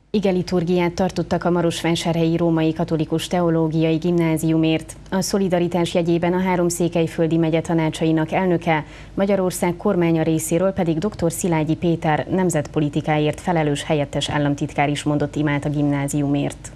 Ige liturgiát tartottak a Marosvásárhelyi Római Katolikus Teológiai Gimnáziumért. A szolidaritás jegyében a Háromszékelyföldi megye tanácsainak elnöke, Magyarország kormánya részéről pedig dr. Szilágyi Péter nemzetpolitikáért felelős helyettes államtitkár is mondott imát a gimnáziumért.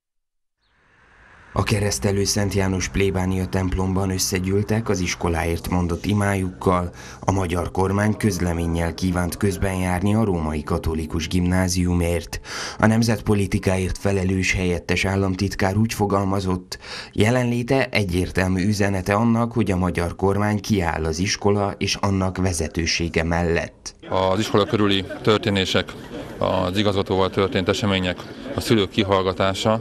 A keresztelő Szent János plébánia templomban összegyűltek az iskoláért mondott imájukkal. A magyar kormány közleménnyel kívánt közben járni a Római Katolikus Gimnáziumért. A nemzetpolitikáért felelős helyettes államtitkár úgy fogalmazott, jelenléte egyértelmű üzenete annak, hogy a magyar kormány kiáll az iskola és annak vezetősége mellett. Az iskola körüli történések, az igazgatóval történt események, a szülők kihallgatása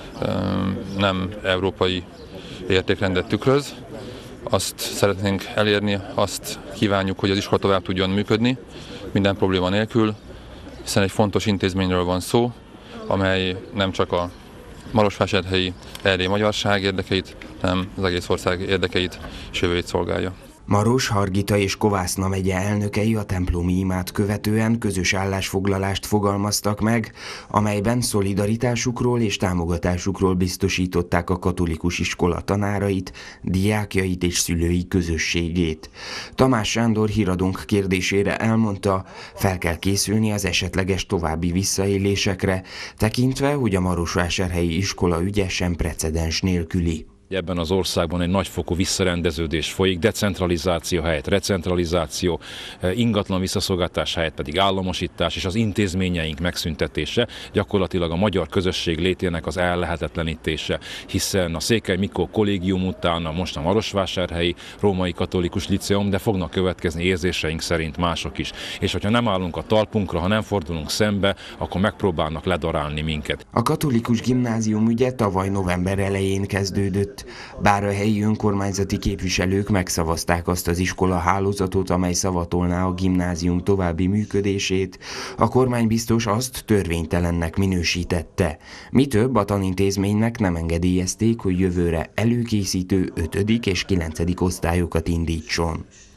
nem európai értékrendet tükröz. Azt szeretnénk elérni, azt kívánjuk, hogy az iskola tovább tudjon működni, minden probléma nélkül, hiszen egy fontos intézményről van szó, amely nem csak a marosvásárhelyi erdélyi magyarság érdekeit, hanem az egész ország érdekeit és jövőjét szolgálja. Maros, Hargita és Kovászna megye elnökei a templomi imát követően közös állásfoglalást fogalmaztak meg, amelyben szolidaritásukról és támogatásukról biztosították a katolikus iskola tanárait, diákjait és szülői közösségét. Tamás Sándor híradónk kérdésére elmondta, fel kell készülni az esetleges további visszaélésekre, tekintve, hogy a marosvásárhelyi iskola ügye sem precedens nélküli. Ebben az országban egy nagyfokú visszarendeződés folyik, decentralizáció helyett recentralizáció, ingatlan visszaszolgáltatás helyett pedig államosítás és az intézményeink megszüntetése, gyakorlatilag a magyar közösség létének az ellehetetlenítése, hiszen a Székely Mikó kollégium után most a Marosvásárhelyi Római Katolikus Liceum, de fognak következni érzéseink szerint mások is. És hogyha nem állunk a talpunkra, ha nem fordulunk szembe, akkor megpróbálnak ledarálni minket. A katolikus gimnázium ügye tavaly november elején kezdődött. Bár a helyi önkormányzati képviselők megszavazták azt az iskola hálózatot, amely szavatolná a gimnázium további működését, a kormány biztos azt törvénytelennek minősítette. Mi több, a tanintézménynek nem engedélyezték, hogy jövőre előkészítő 5. és 9. osztályokat indítson.